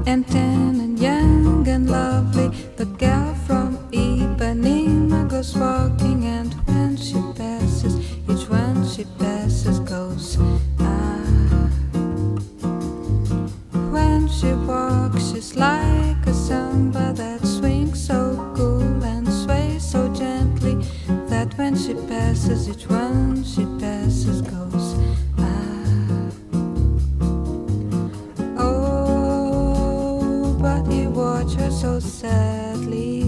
and tan and young and lovely. The girl from Ipanema goes walking, and when she passes, each one she passes goes ah. When she walks, she's like a samba that swings so cool and sways so gently that when she passes, each one she passes goes ah. Oh, but he watched her so sadly.